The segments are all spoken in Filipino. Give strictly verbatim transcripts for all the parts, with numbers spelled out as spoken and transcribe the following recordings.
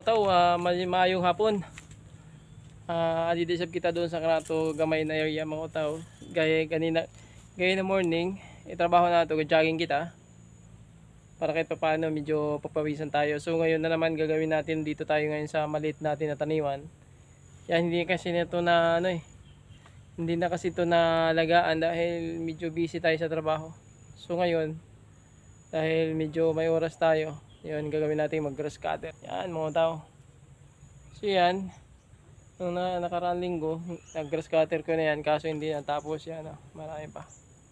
utaw, uh, maayong hapon. Uh, adidisab kita doon sa kanato gamay na area mga utaw. Gaya kanina, gaya na morning, itrabaho na ito, jogging kita. Para kahit paano medyo papawisan tayo. So ngayon na naman gagawin natin, dito tayo ngayon sa maliit natin na taniman. Yan, hindi kasi nito na ano eh. Hindi na kasi ito nalagaan dahil medyo busy tayo sa trabaho. So ngayon, dahil medyo may oras tayo, yun gagawin natin mag grass cutter. Yan mga tao. So yan, nung na, nakaraang linggo, nag grass cutter ko na yan, kaso hindi natapos yan. Oh, marami pa.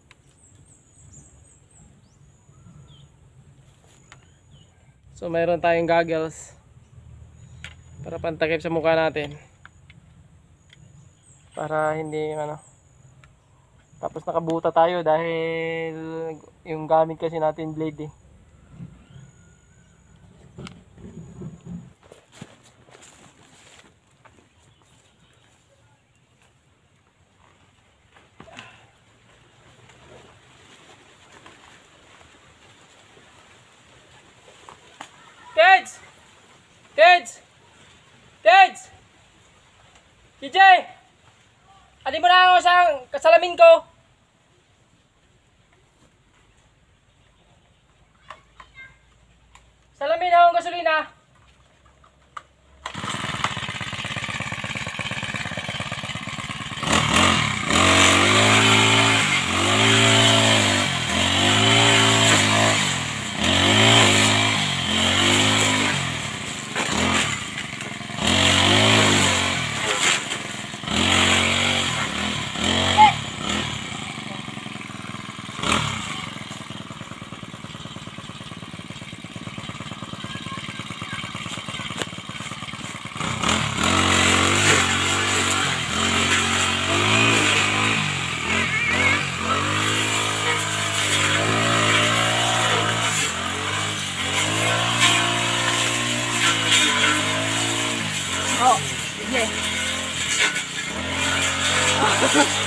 So mayroon tayong goggles para pantakip sa mukha natin. Para hindi ano. Tapos nakabuta tayo dahil yung gamit kasi natin blade eh. Kids! Kids! Kids! D J! Adi mo na ako sa kasalamin ko. Salamin akong gasolina. Oh, yeah.